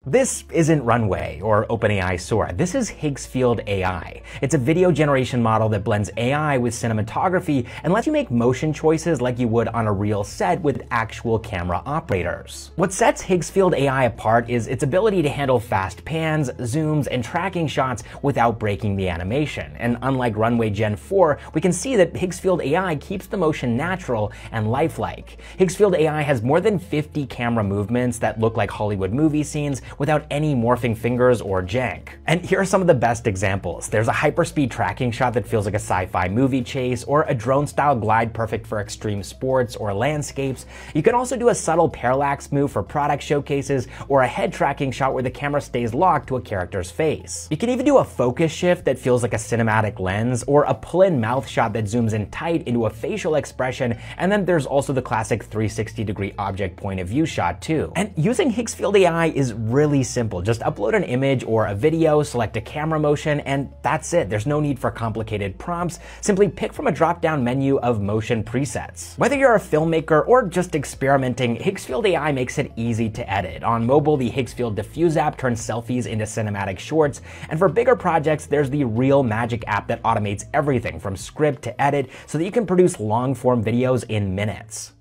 This isn't Runway or OpenAI Sora. This is Higgsfield AI. It's a video generation model that blends AI with cinematography and lets you make motion choices like you would on a real set with actual camera operators. What sets Higgsfield AI apart is its ability to handle fast pans, zooms, and tracking shots without breaking the animation. And unlike Runway Gen 4, we can see that Higgsfield AI keeps the motion natural and lifelike. Higgsfield AI has more than 50 camera movements that look like Hollywood movie scenes without any morphing fingers or jank. And here are some of the best examples. There's a hyperspeed tracking shot that feels like a sci-fi movie chase, or a drone-style glide perfect for extreme sports or landscapes. You can also do a subtle parallax move for product showcases, or a head tracking shot where the camera stays locked to a character's face. You can even do a focus shift that feels like a cinematic lens, or a pull-in mouth shot that zooms in tight into a facial expression, and then there's also the classic 360-degree object point of view shot too. And using Higgsfield AI is really simple. Just upload an image or a video, select a camera motion, and that's it. There's no need for complicated prompts. Simply pick from a drop-down menu of motion presets. Whether you're a filmmaker or just experimenting, Higgsfield AI makes it easy to edit. On mobile, the Higgsfield Diffuse app turns selfies into cinematic shorts, and for bigger projects, there's the ReelMagic app that automates everything from script to edit so that you can produce long-form videos in minutes.